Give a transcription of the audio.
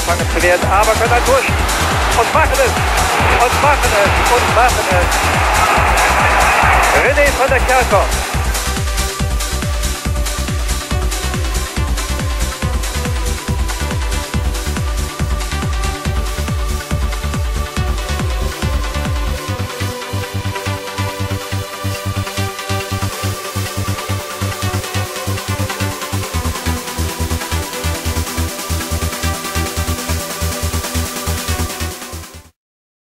gefangen zu werden, aber können ein Tor schießen und machen es und machen es und machen es. René van der Kerkhoff